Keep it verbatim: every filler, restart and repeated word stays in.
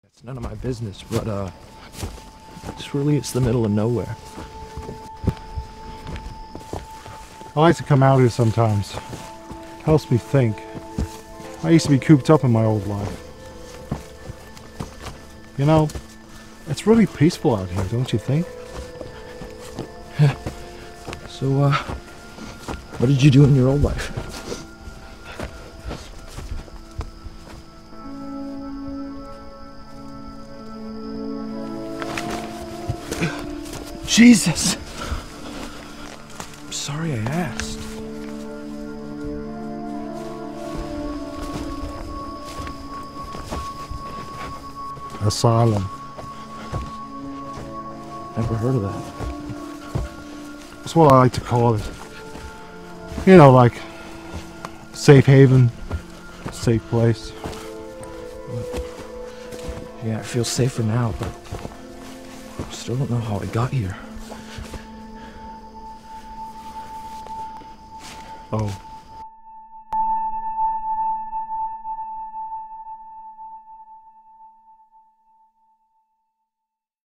It's none of my business, but uh, it's really, it's the middle of nowhere. I like to come out here sometimes. Helps me think. I used to be cooped up in my old life. You know, it's really peaceful out here, don't you think? So, uh, what did you do in your old life? Jesus! I'm sorry I asked. Asylum. Never heard of that. That's what I like to call it. You know, like safe haven, safe place. Yeah, I feel safer now, but I still don't know how I got here. Oh.